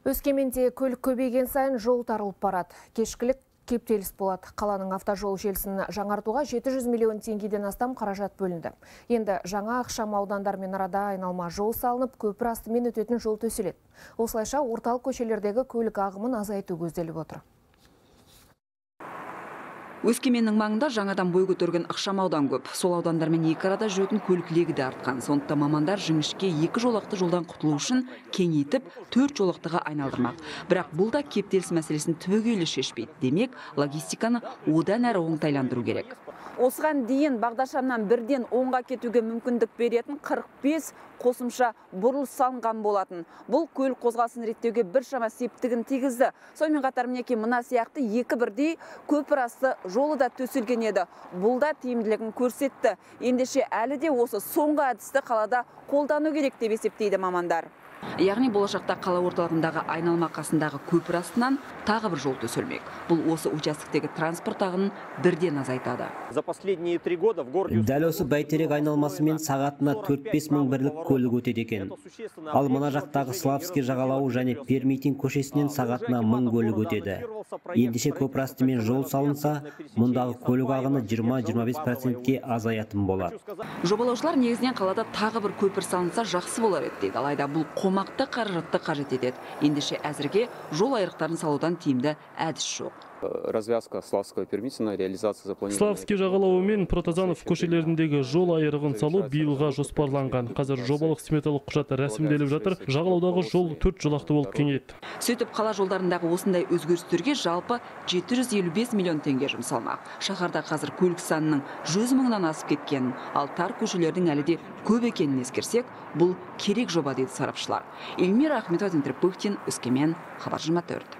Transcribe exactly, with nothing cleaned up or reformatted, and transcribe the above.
Өскеменде көлік көбейген сайын жол тарылып барады. Кешкілік кептеліс болады. Қаланың автожол желісін жаңартуға жеті жүз миллион теңгеден астам қаражат бөлінді. Енді жаңа ықшам аудандармен арада айналма жол салынып, көпір астымен өтетін жол төселеді. Осылайша орталық көшелердегі көлік ағымын азайту көзделіп отыр. Өскеменнің маңында жаңадан бой көтерген ықшам аудан көп. Сол аудандармен екі арада жүретін көлік легі де артқан. Сондықтан мамандар жіңішке екі жолақты жолдан құтылу үшін кеңейтіп, төрт жолақтыға айналдырмақ. Бірақ бұл да кептеліс мәселесін түбегейлі шешпейді. Демек, логистиканы одан әрі оңтайландыру керек. Осыған дейін бағдаршамнан бірден оңға кетуге мүмкіндік беретін қырық бес қосымша бұрылыс салынған болатын. Бұл көлік қозғалысын реттеуге біршама септігін тигізді. Сонымен қатар мінеки мына сияқты екі бірдей көпір асты жолы да төселген еді. Бұл да тиімділігін көрсетті. Ендеше әлі де осы соңғы әдісті қалада қолдану керек деп есептейді мамандар. Яғни болашақта қала орталығындағы айналма қасындағы көпір астынан тағы бір жол төселмек. Бұл осы участоктегі транспорт ағынын бірден азайтады. Дәл осы Бәйтерек айналмасымен сағатына төрт бес мың бірлік көлік өтеді екен. Ал мына жақтағы Славский жағалауы және Пермитин көшесінен сағатына мың көлік өтеді. Ендеше көпір астымен жол салынса, мұндағы көлік ағыны жиырма жиырма бес процентке азаятын болады. Жобалаушылар негізінен қалада тағы бір көпір салынса жақсы болар еді дейді. Алайда бұл қомақты қаражатты қажет етеді. Ендеше әзірге жол айрықтарын салудан тиімді әдіс жоқ. Развязка Славского Пермитина, реализация запланирована. Славский жағалауы мен Протазанов көшелеріндегі жол айрығын салу биылға жоспарланған. Қазір жобалық сметалық құжаты рәсімделіп жатыр. Жағалаудағы жол төрт жолақты болып кеңейді. Сөйтіп қала жолдарындағы осындай өзгерістерге жалпы жеті жүз елу бес миллион теңге жұмсалмақ. Шаһарда қазір көлік санының жүз мыңнан асып кеткенін, ал тар көшелердің әлі де көп екенін ескерсек, бұл керек жоба дейді сарапшылар. Эльмира Ахметова, Интерпухтин, Өскемен, Хабар жиырма төрт.